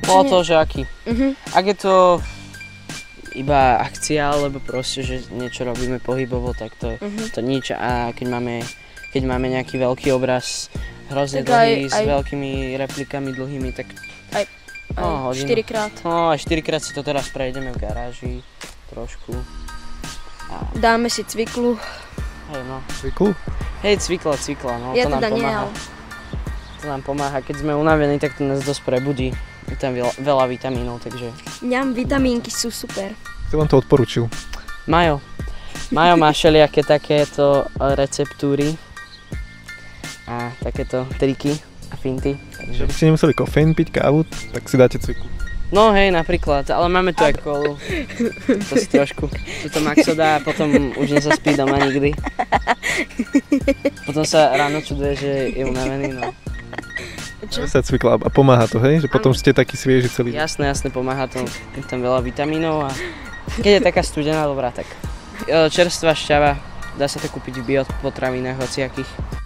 Bolo to, že aký. Ak je to iba akcia, alebo proste, že niečo robíme pohybovo, tak to je to nič. A keď máme nejaký veľký obraz, hrozne dlhý, s veľkými replikami dlhými, tak aj 4-krát. No, aj 4-krát si to teraz prejdeme v garáži trošku. Dáme si cviklu. Hej, no. Cviklu? Hej, cvikla, no, ja to nám teda pomáha. To nám pomáha, keď sme unavení, tak to nás dosť prebudí. Je tam veľa vitamínov, takže... Ňam, vitamínky sú super. Kto vám to odporučil? Majo má všelijaké takéto receptúry a takéto triky a finty. Takže by ste nemuseli kofeín piť, kávu, tak si dáte cviklu. No hej, napríklad, ale máme tu aj kolu. To si trošku, to Maxo dá a potom už nezaspí doma nikdy. Potom sa ráno čuduje, že je unavený, no. Čo? Sa cvikla a pomáha to, hej? Že potom ste taký svieži celý. Jasné, pomáha to. Je tam veľa vitamínov a keď je taká studená dobrá, tak čerstvá šťava, dá sa to kúpiť v biopotravinách hociakých.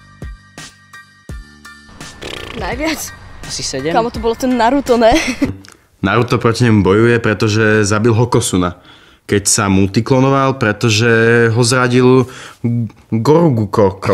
Najviac? Asi 7. Kámo, to bolo ten Naruto, ne? Naruto proti nemu bojuje, pretože zabil Hokosuna, keď sa multiklonoval, pretože ho zradil Gorugukoko.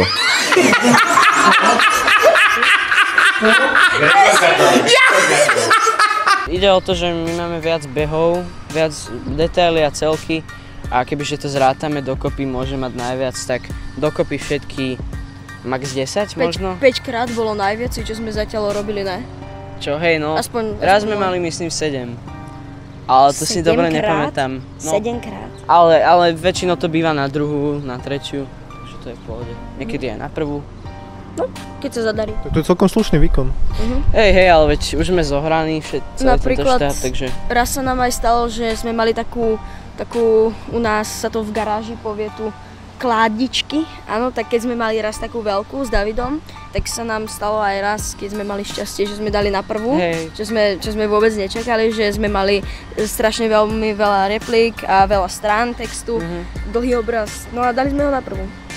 Ide o to, že my máme viac behov, viac detaily a celky a kebyže to zrátame dokopy, môže mať najviac, tak dokopy všetky max 10 možno? 5 krát bolo najviac, čo sme zatiaľ robili, ne? Čo, hej, no. Raz sme mali, myslím, 7. Ale to si dobre nepamätám. No, 7 krát? Ale väčšinou to býva na druhú, na tretiu, takže to je v pohode. Niekedy aj na prvú. No, keď sa zadarí. To je celkom slušný výkon. Hej, ale veď už sme zohraní celý tento štát, takže... Raz sa nám aj stalo, že sme mali takú, u nás sa to v garáži povie tu, kládičky, áno, tak keď sme mali raz takú veľkú s Davidom, tak sa nám stalo aj raz, keď sme mali šťastie, že sme dali na prvú, čo sme vôbec nečakali, že sme mali strašne veľmi veľa replik a veľa strán textu, dlhý obraz, no a dali sme ho na prvú.